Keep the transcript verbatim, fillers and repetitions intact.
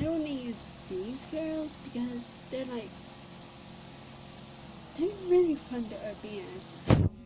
only use these girls because they're like, they're really fun to O B S.